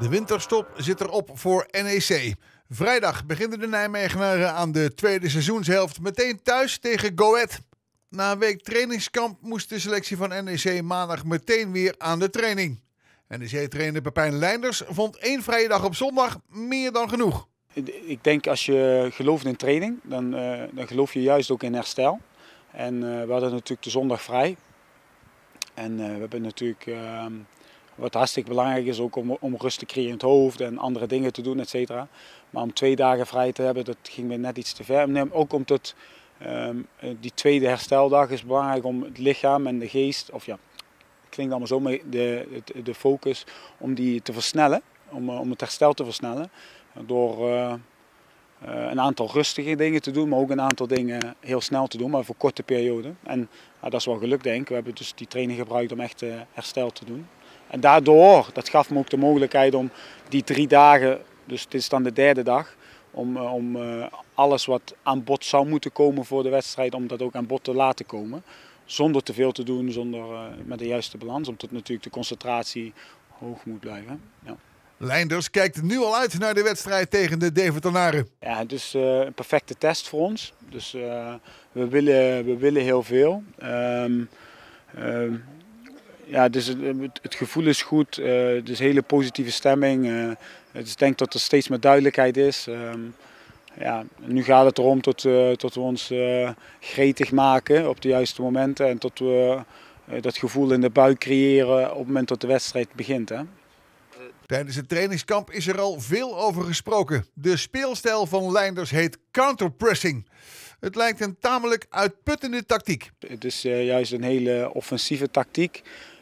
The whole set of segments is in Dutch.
De winterstop zit erop voor NEC. Vrijdag beginnen de Nijmegenaren aan de tweede seizoenshelft meteen thuis tegen Go Ahead. Na een week trainingskamp moest de selectie van NEC maandag meteen weer aan de training. NEC-trainer Pepijn Leinders vond 1 vrije dag op zondag meer dan genoeg. Ik denk als je gelooft in training, dan geloof je juist ook in herstel. En we hadden natuurlijk de zondag vrij. En we hebben natuurlijk, wat hartstikke belangrijk is, ook om rust te creëren in het hoofd en andere dingen te doen, et cetera. Maar om 2 dagen vrij te hebben, dat ging me net iets te ver. Ook omdat die tweede hersteldag is belangrijk om het lichaam en de geest, of ja, het klinkt allemaal zo, maar de focus om die te versnellen, om het herstel te versnellen. Door een aantal rustige dingen te doen, maar ook een aantal dingen heel snel te doen, maar voor korte perioden. En dat is wel gelukt, denk ik. We hebben dus die training gebruikt om echt herstel te doen. En daardoor, dat gaf me ook de mogelijkheid om die 3 dagen, dus dit is dan de 3e dag, om alles wat aan bod zou moeten komen voor de wedstrijd, om dat ook aan bod te laten komen. Zonder te veel te doen, met de juiste balans, omdat natuurlijk de concentratie hoog moet blijven. Ja. Leinders kijkt nu al uit naar de wedstrijd tegen de Deventeraren. Ja, het is een perfecte test voor ons. Dus we willen heel veel. Ja, dus het gevoel is goed. Het is een hele positieve stemming. Dus ik denk dat er steeds meer duidelijkheid is. Ja, nu gaat het erom tot we ons gretig maken op de juiste momenten. En tot we dat gevoel in de buik creëren op het moment dat de wedstrijd begint. Hè. Tijdens het trainingskamp is er al veel over gesproken. De speelstijl van Leinders heet counterpressing. Het lijkt een tamelijk uitputtende tactiek. Het is juist een hele offensieve tactiek.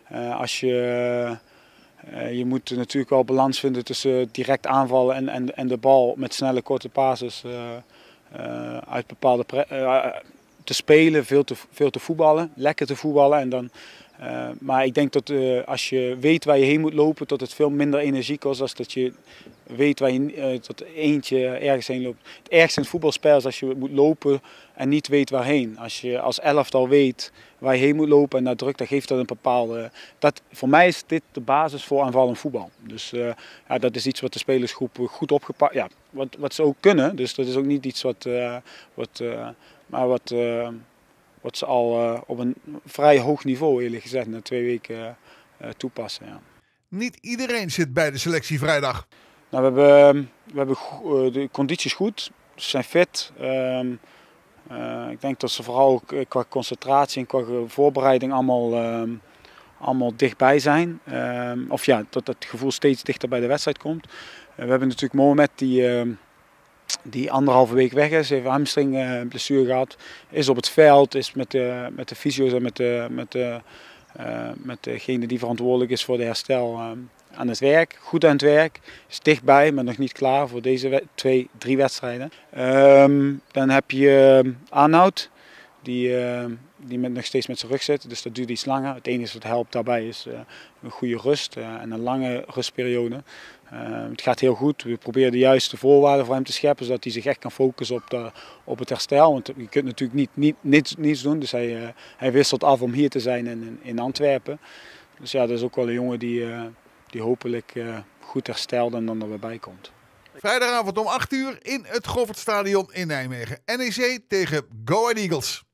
Je moet natuurlijk wel balans vinden tussen direct aanvallen en de bal met snelle korte passes uit bepaalde te spelen, veel te voetballen, lekker te voetballen. En dan, maar ik denk dat als je weet waar je heen moet lopen, dat het veel minder energie kost dan dat je weet waar je dat eentje ergens heen loopt. Het ergste in het voetbalspel is als je moet lopen en niet weet waarheen. Als je als elftal weet waar je heen moet lopen en naar drukt, dan geeft dat een bepaalde... voor mij is dit de basis voor aanvallend voetbal. Dus ja, dat is iets wat de spelersgroep goed opgepakt, ja, wat ze ook kunnen. Dus dat is ook niet iets wat ze al op een vrij hoog niveau, eerlijk gezegd, na 2 weken toepassen. Ja. Niet iedereen zit bij de selectie vrijdag. Nou, we hebben de condities goed, ze zijn fit. Ik denk dat ze vooral qua concentratie en qua voorbereiding allemaal dichtbij zijn. Of ja, dat het gevoel steeds dichter bij de wedstrijd komt. We hebben natuurlijk Mohamed die 1,5 week weg is, heeft een hamstringblessure gehad, is op het veld, is met de fysio's en met degene die verantwoordelijk is voor de herstel aan het werk. Goed aan het werk, is dichtbij, maar nog niet klaar voor deze 2-3 wedstrijden. Dan heb je Arnoud, die nog steeds met zijn rug zit, dus dat duurt iets langer. Het enige wat helpt daarbij is een goede rust en een lange rustperiode. Het gaat heel goed. We proberen de juiste voorwaarden voor hem te scheppen, zodat hij zich echt kan focussen op het herstel. Want je kunt natuurlijk niets doen, dus hij wisselt af om hier te zijn in Antwerpen. Dus ja, dat is ook wel een jongen die hopelijk goed herstelt en dan er weer bij komt. Vrijdagavond om 8 uur in het Goffertstadion in Nijmegen. NEC tegen Go Ahead Eagles.